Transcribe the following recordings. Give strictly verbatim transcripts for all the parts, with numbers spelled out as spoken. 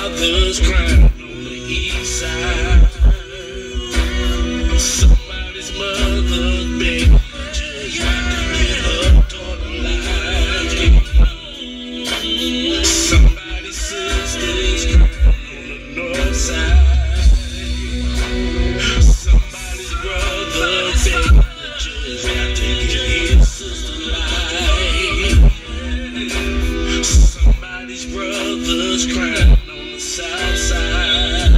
father's crying on the east side. Somebody's mother's baby just got to get her daughter alive. Somebody's sister's crying on the north side. Somebody's brother's baby just got to get his sister alive. Somebody's brother's crying on the south side.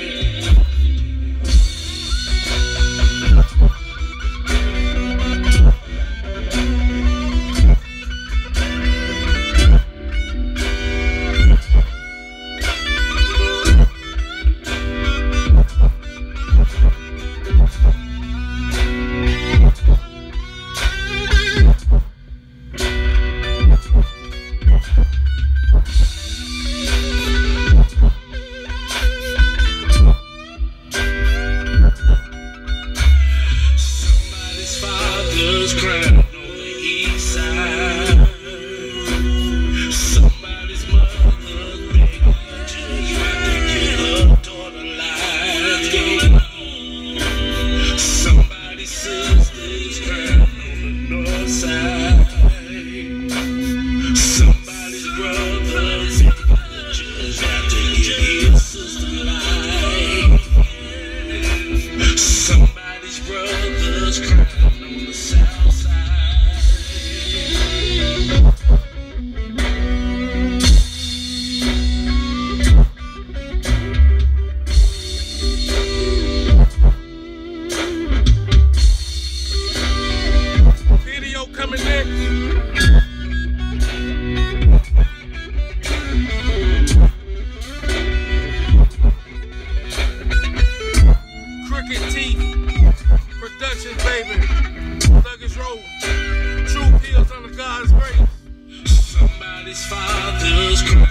Somebody's crying on the east side. Somebody's mother's baby just got to get her daughter alive. Somebody's sister's crying on the north side. Somebody's brother's baby just got to get his sister alive. Somebody's brother's crying on the south side. Video coming next. Crooked Teeth Productions, baby. Thuggish Road. True Pills under God's grace. Somebody's father's crying